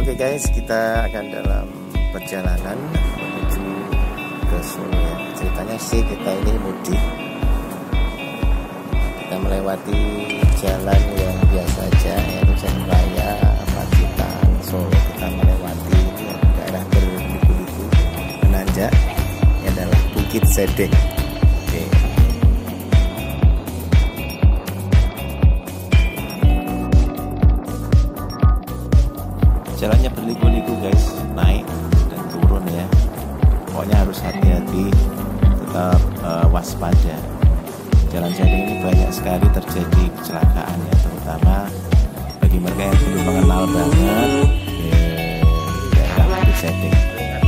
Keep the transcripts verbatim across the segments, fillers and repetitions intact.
Oke guys, kita akan dalam perjalanan menuju ke Solo ya. Ceritanya sih kita ini mudik. Kita melewati jalan yang biasa aja, yaitu Jalan Raya Pacitan Solo. Kita melewati daerah berliku-liku menanjak, yang adalah Bukit Sedeng. Oke. Jalannya berliku-liku guys, naik dan turun ya. Pokoknya harus hati-hati, tetap uh, waspada. Jalan Sedeng ini banyak sekali terjadi kecelakaan ya, terutama bagi mereka yang belum mengenal banget eh, daerah Bukit Sedeng.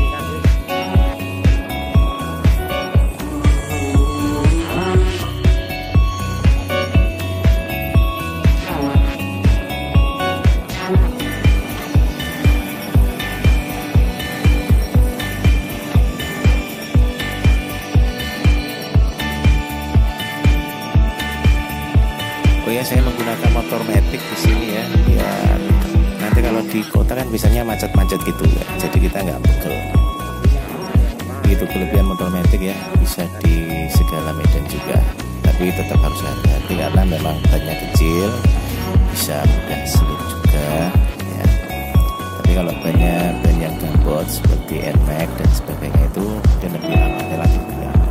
Oh ya, saya menggunakan motor matic di sini ya, biar nanti kalau di kota kan biasanya macet-macet gitu ya, jadi kita nggak pegel. Itu kelebihan motor matic ya, bisa di segala medan juga, tapi tetap harus hati-hati karena memang bannya kecil, bisa mudah slip juga ya. Tapi kalau bannya ban yang gambot seperti N M A X dan sebagainya itu dan lebih aman, relatif lebih aman.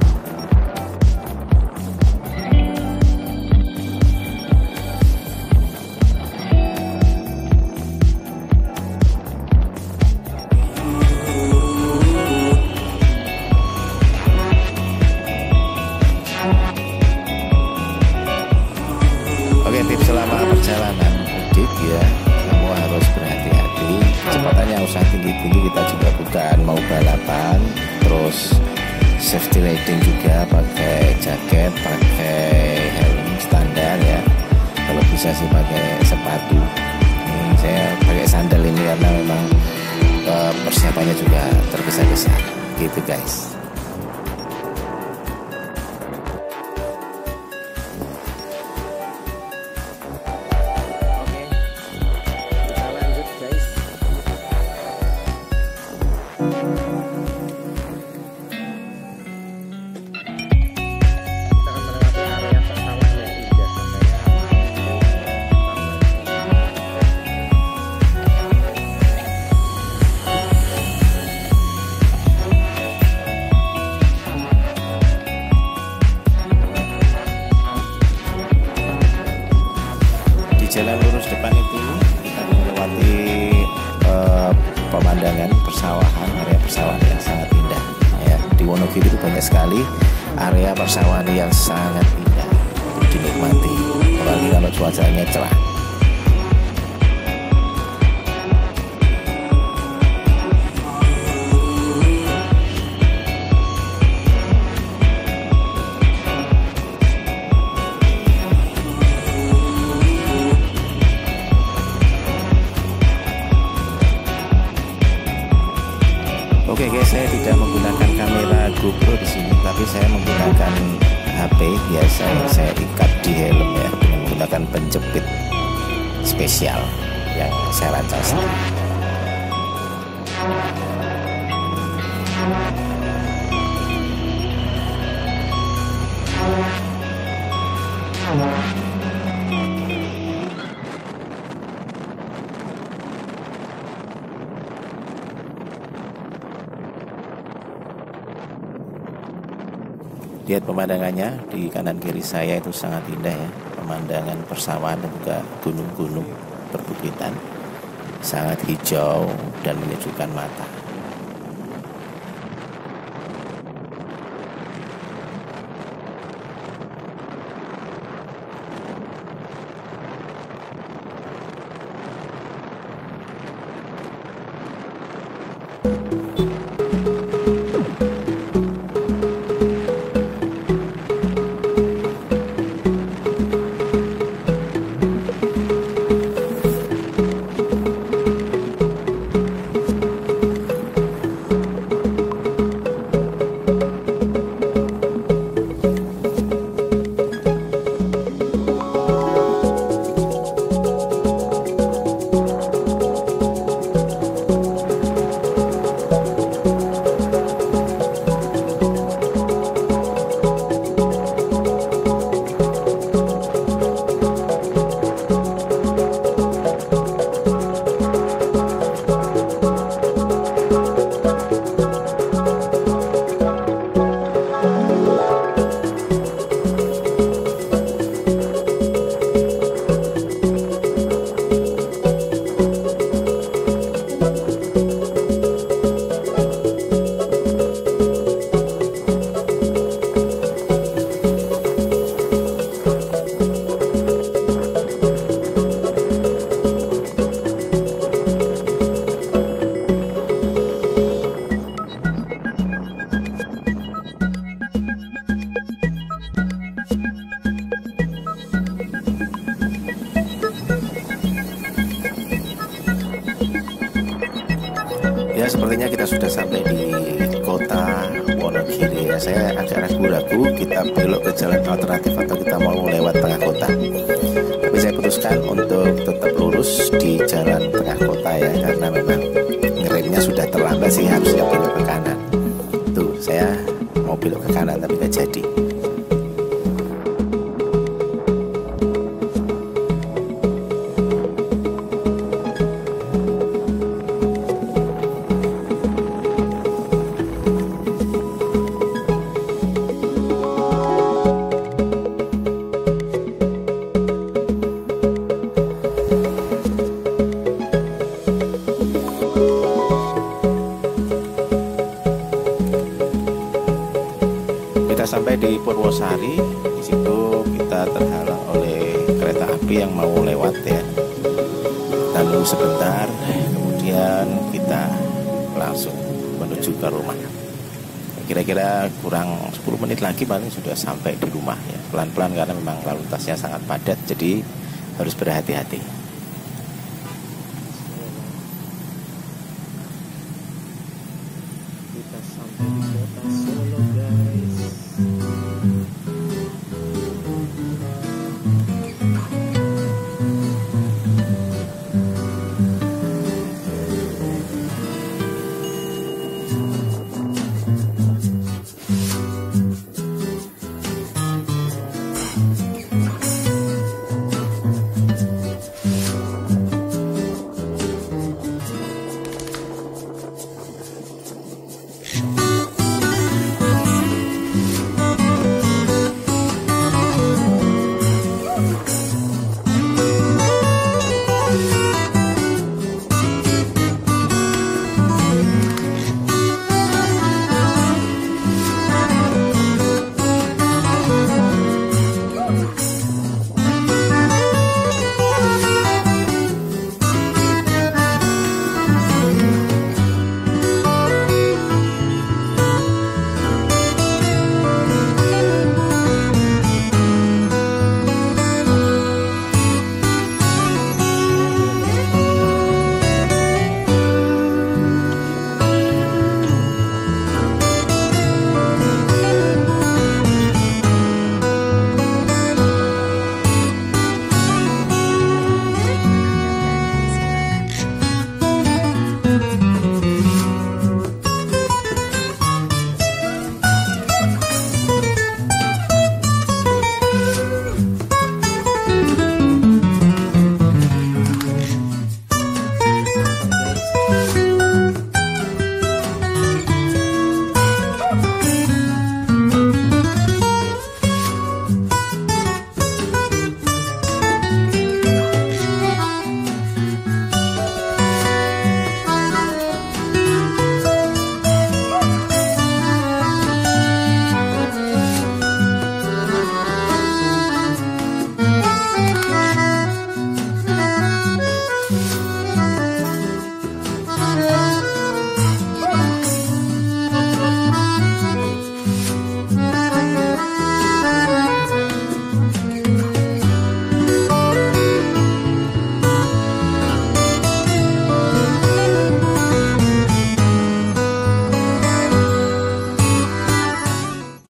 Oke, tips selama perjalanan mudik ya, kamu harus berhati-hati. Kecepatannya usah tinggi-tinggi, kita juga bukan mau balapan. Terus safety riding juga, pakai jaket, pakai helm standar ya. Kalau bisa sih pakai sepatu. Ini saya pakai sandal ini karena memang uh, persiapannya juga tergesa-gesa gitu guys. Jalan lurus depan itu kita melewati uh, pemandangan persawahan, area persawahan yang sangat indah ya. Di Wonogiri itu banyak sekali area persawahan yang sangat indah untuk dinikmati, apalagi kalau cuacanya cerah. Oke guys, saya tidak menggunakan kamera GoPro di sini, tapi saya menggunakan H P biasa yang saya ikat di helm ya, dengan menggunakan penjepit spesial yang saya rancang sendiri. Lihat pemandangannya di kanan kiri saya itu sangat indah ya, pemandangan persawahan dan juga gunung-gunung perbukitan, sangat hijau dan menyejukkan mata. sepertinya kita sudah sampai di kota Wonogiri ya. Saya agak ragu-ragu kita belok ke jalan alternatif atau kita mau lewat tengah kota. Tapi saya putuskan untuk tetap lurus di jalan tengah kota ya, karena memang ngeremnya sudah terlambat sih, harusnya belok ke kanan. Tuh, saya mau belok ke kanan tapi nggak jadi. Sampai di Purwosari, di situ kita terhalang oleh kereta api yang mau lewat ya. Kita nunggu sebentar, kemudian kita langsung menuju ke rumah. Kira-kira kurang sepuluh menit lagi paling sudah sampai di rumah ya. Pelan-pelan karena memang lalu lintasnya sangat padat, jadi harus berhati-hati.